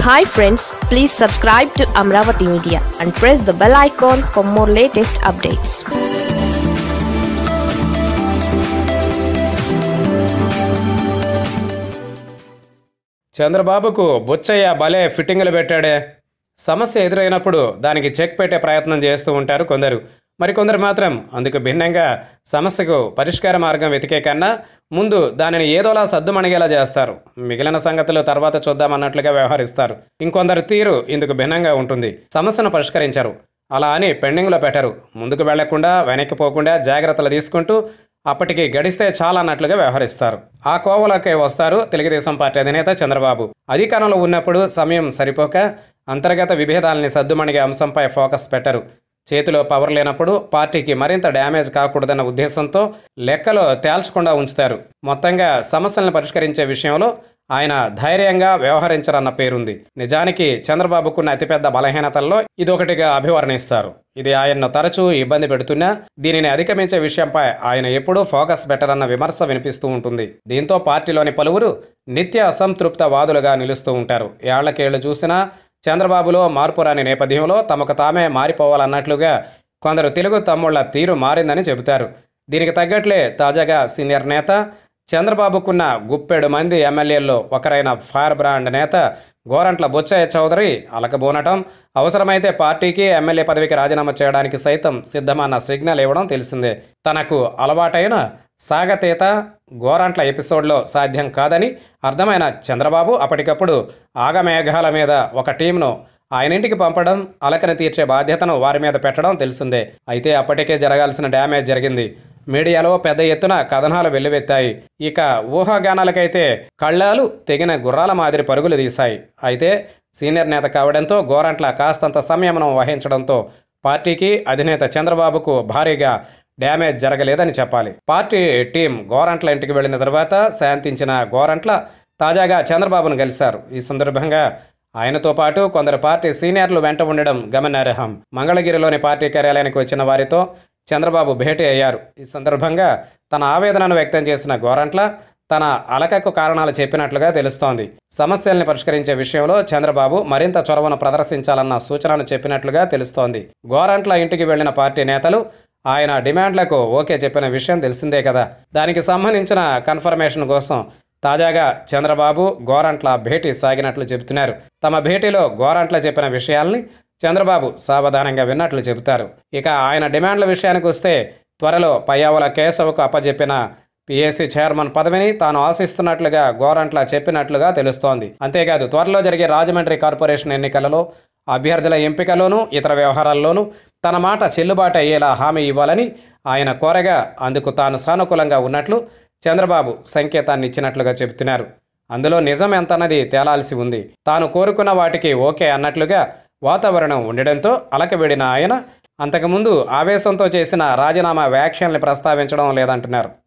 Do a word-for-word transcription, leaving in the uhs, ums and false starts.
Hi friends, please subscribe to Amaravathi Media and press the bell icon for more latest updates. చంద్రబాబుకు బుచ్చయ్య భలే ఫిట్టింగులు పెట్టాడే. సమస్య ఎదురైనప్పుడు దానికి check పెట్టే ప్రయత్నం చేస్తూ ఉంటారు కొందరు. మరికొందరు మాత్రం అందుకు భిన్నంగా సమస్యకు పరిష్కార మార్గం వెతికే కన్నా ముందు దానిని ఏదోలా సద్దుమణిగేలా చేస్తారు. మిగిలిన సంగతులు తర్వాత చూద్దామన్నట్లుగా వ్యవహరిస్తారు. ఇంకొందరు తీరు ఇందుకు భిన్నంగా ఉంటుంది. సమస్యను పరిష్కరించరు, అలా అని పెండింగ్లో పెట్టరు. ముందుకు వెళ్లకుండా వెనక్కి పోకుండా జాగ్రత్తలు తీసుకుంటూ అప్పటికి గడిస్తే చాలన్నట్లుగా వ్యవహరిస్తారు. ఆ కోవలోకి వస్తారు తెలుగుదేశం పార్టీ అధినేత చంద్రబాబు. అధికారంలో ఉన్నప్పుడు సమయం సరిపోక అంతర్గత విభేదాలని సద్దుమణిగే అంశంపై ఫోకస్ పెట్టరు. చేతిలో పవర్ లేనప్పుడు పార్టీకి మరింత డ్యామేజ్ కాకూడదన్న ఉద్దేశంతో లెక్కలో తేల్చకుండా ఉంచుతారు. మొత్తంగా సమస్యలను పరిష్కరించే విషయంలో ఆయన ధైర్యంగా వ్యవహరించరన్న పేరుంది. నిజానికి చంద్రబాబుకున్న అతిపెద్ద బలహీనతల్లో ఇదొకటిగా అభివర్ణిస్తారు. ఇది ఆయన్ను తరచూ ఇబ్బంది పెడుతున్నా దీనిని అధిగమించే విషయంపై ఆయన ఎప్పుడూ ఫోకస్ పెట్టరన్న విమర్శ వినిపిస్తూ ఉంటుంది. దీంతో పార్టీలోని పలువురు నిత్య అసంతృప్త వాదులుగా నిలుస్తూ ఉంటారు. ఏళ్లకేళ్లు చూసినా చంద్రబాబులో మార్పు రాని నేపథ్యంలో తమకు తామే మారిపోవాలన్నట్లుగా కొందరు తెలుగు తమ్ముళ్ల తీరు మారిందని చెబుతారు. దీనికి తగ్గట్లే తాజాగా సీనియర్ నేత, చంద్రబాబుకున్న గుప్పెడు మంది ఎమ్మెల్యేల్లో ఒకరైన ఫైర్ బ్రాండ్ నేత గోరంట్ల బుచ్చయ్య చౌదరి అలకబోనటం, అవసరమైతే పార్టీకి ఎమ్మెల్యే పదవికి రాజీనామా చేయడానికి సైతం సిద్ధమన్న సిగ్నల్ ఇవ్వడం తెలిసిందే. తనకు అలవాటైన సాగతీత గోరంట్ల ఎపిసోడ్లో సాధ్యం కాదని అర్థమైన చంద్రబాబు అప్పటికప్పుడు ఆగమేఘాల మీద ఒక టీంను ఆయన ఇంటికి పంపడం, అలకని తీర్చే బాధ్యతను వారి మీద పెట్టడం తెలిసిందే. అయితే అప్పటికే జరగాల్సిన డ్యామేజ్ జరిగింది. మీడియాలో పెద్ద ఎత్తున కథనాలు వెల్లువెత్తాయి. ఇక ఊహాగానాలకైతే కళ్ళాలు తెగిన గుర్రాల మాదిరి పరుగులు తీశాయి. అయితే సీనియర్ నేత కావడంతో గోరంట్ల కాస్తంత సంయమనం వహించడంతో పార్టీకి, అధినేత చంద్రబాబుకు భారీగా డ్యామేజ్ జరగలేదని చెప్పాలి. పార్టీ టీం గోరంట్ల ఇంటికి వెళ్లిన తర్వాత శాంతించిన గోరంట్ల తాజాగా చంద్రబాబును కలిశారు. ఈ సందర్భంగా ఆయనతో పాటు కొందరు పార్టీ సీనియర్లు వెంట ఉండడం గమనార్హం. మంగళగిరిలోని పార్టీ కార్యాలయానికి వచ్చిన వారితో చంద్రబాబు భేటీ అయ్యారు. ఈ సందర్భంగా తన ఆవేదనను వ్యక్తం చేసిన గోరంట్ల తన అలకకు కారణాలు చెప్పినట్లుగా తెలుస్తోంది. సమస్యల్ని పరిష్కరించే విషయంలో చంద్రబాబు మరింత చొరవను ప్రదర్శించాలన్న సూచనను చెప్పినట్లుగా తెలుస్తోంది. గోరంట్ల ఇంటికి వెళ్లిన పార్టీ నేతలు ఆయన డిమాండ్లకు ఓకే చెప్పిన విషయం తెలిసిందే కదా. దానికి సంబంధించిన కన్ఫర్మేషన్ కోసం తాజాగా చంద్రబాబు, గోరంట్ల భేటీ సాగినట్లు చెబుతున్నారు. తమ భేటీలో గోరంట్ల చెప్పిన విషయాల్ని చంద్రబాబు సావధానంగా విన్నట్లు చెబుతారు. ఇక ఆయన డిమాండ్ల విషయానికి వస్తే త్వరలో పయ్యావుల కేశవకు అప్పజెప్పిన పిఎస్సి చైర్మన్ పదవిని తాను ఆశిస్తున్నట్లుగా గోరంట్ల చెప్పినట్లుగా తెలుస్తోంది. అంతేకాదు త్వరలో జరిగే రాజమండ్రి కార్పొరేషన్ ఎన్నికలలో అభ్యర్థుల ఎంపికలోనూ ఇతర వ్యవహారాల్లోనూ తన మాట చెల్లుబాటు అయ్యేలా హామీ ఇవ్వాలని ఆయన కోరగా అందుకు తాను సానుకూలంగా ఉన్నట్లు చంద్రబాబు సంకేతాన్ని ఇచ్చినట్లుగా చెబుతున్నారు. అందులో నిజం ఎంతన్నది తేలాల్సి ఉంది. తాను కోరుకున్న వాటికి ఓకే అన్నట్లుగా వాతావరణం ఉండడంతో అలకబెడిన ఆయన అంతకుముందు ఆవేశంతో చేసిన రాజీనామా వ్యాఖ్యల్ని ప్రస్తావించడం లేదంటున్నారు.